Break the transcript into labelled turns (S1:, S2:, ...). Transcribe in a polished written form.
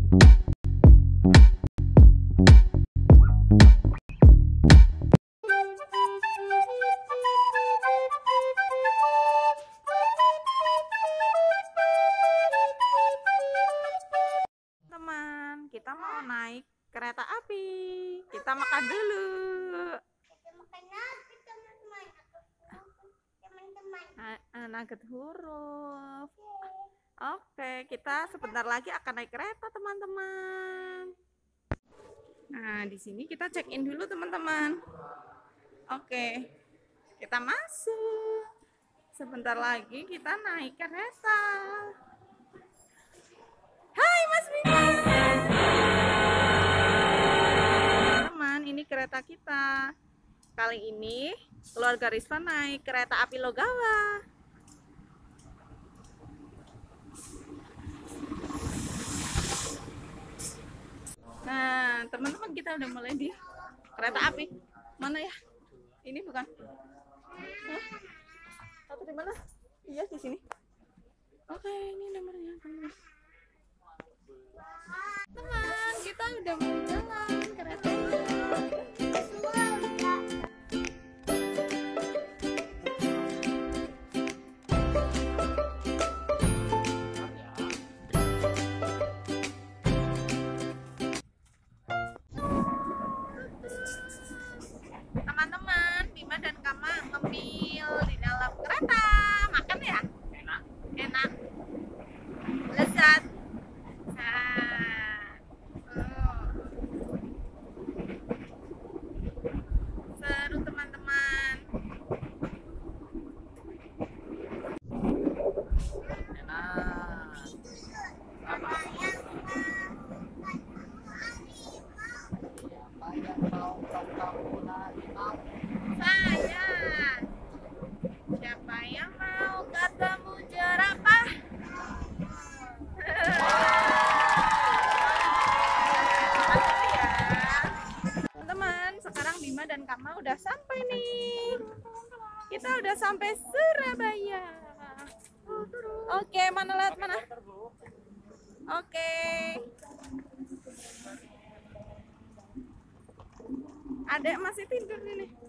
S1: Teman, kita mau naik kereta api. Kita makan dulu. Nugget huruf. Oke, kita sebentar lagi akan naik kereta, teman-teman. Nah, di sini kita check in dulu, teman-teman. Oke, kita masuk. Sebentar lagi kita naik kereta. Hai, Mas Bima. Teman, ini kereta kita. Kali ini keluarga Rizwan naik kereta api Logawa. Nah, teman-teman, kita udah mulai di kereta api. Mana ya? Ini bukan? Hah? Atau di mana? Iya, di sini. Oke, ini nomornya, teman. Teman, kita udah mulai jalan kereta. Teman-teman, Bima dan Kama ngemil di dalam kereta. Makan ya? Enak. Enak. Lezat. Seru, teman-teman. Enak. Apa? Saya. Siapa yang mau ketemu jerapah? Teman-teman, sekarang Bima dan Kama udah sampai nih. Kita udah sampai Surabaya. Oke, mana lihat mana? Oke. Adek masih tidur ini.